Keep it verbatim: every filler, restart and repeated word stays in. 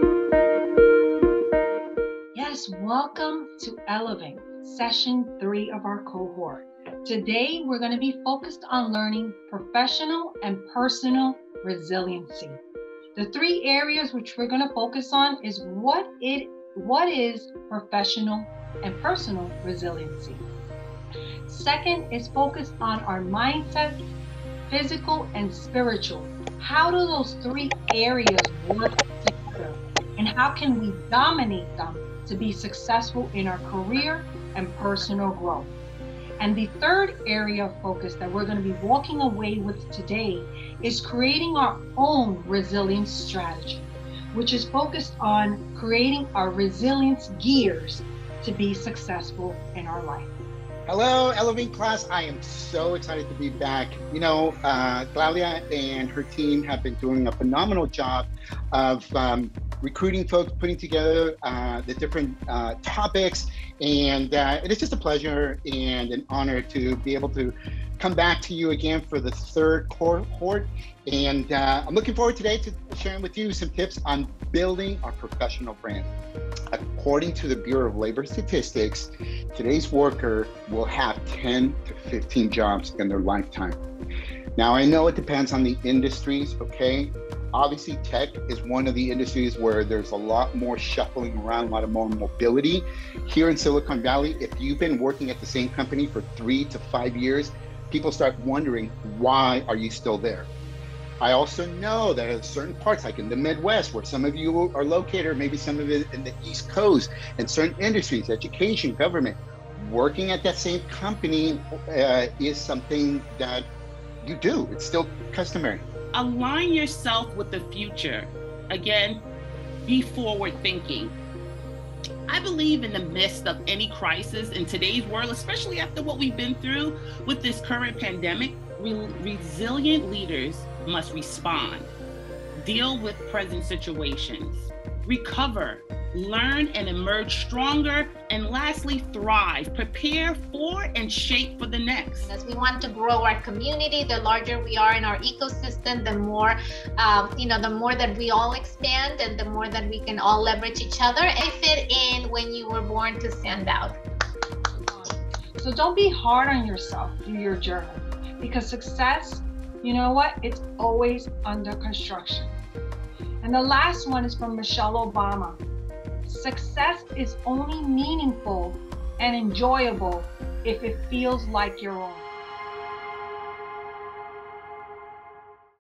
Yes, welcome to Elevate, session three of our cohort. Today, we're going to be focused on learning professional and personal resiliency. The three areas which we're going to focus on is what it what is professional and personal resiliency. Second is focused on our mindset, physical and spiritual. How do those three areas work together? And how can we dominate them to be successful in our career and personal growth? And the third area of focus that we're going to be walking away with today is creating our own resilience strategy, which is focused on creating our resilience gears to be successful in our life. Hello, Elevate class. I am so excited to be back. You know, uh, Claudia and her team have been doing a phenomenal job of um, recruiting folks, putting together uh, the different uh, topics, and uh, it is just a pleasure and an honor to be able to come back to you again for the third cohort. And uh, I'm looking forward today to sharing with you some tips on building our professional brand. According to the Bureau of Labor Statistics, today's worker will have ten to fifteen jobs in their lifetime. Now, I know it depends on the industries, okay? Obviously, tech is one of the industries where there's a lot more shuffling around, a lot of more mobility. Here in Silicon Valley, if you've been working at the same company for three to five years, people start wondering, why are you still there? I also know that in certain parts, like in the Midwest, where some of you are located, or maybe some of it in the East Coast, and certain industries, education, government, working at that same company uh, is something that you do. It's still customary. Align yourself with the future. Again, be forward thinking. I believe in the midst of any crisis in today's world, especially after what we've been through with this current pandemic, re- resilient leaders must respond, deal with present situations, recover, learn and emerge stronger, and lastly, thrive, prepare for and shape for the next. As we want to grow our community, the larger we are in our ecosystem, the more, um, you know, the more that we all expand and the more that we can all leverage each other. I fit in when you were born to stand out. So don't be hard on yourself through your journey, because success, you know what? It's always under construction. And the last one is from Michelle Obama. Success is only meaningful and enjoyable if it feels like your own.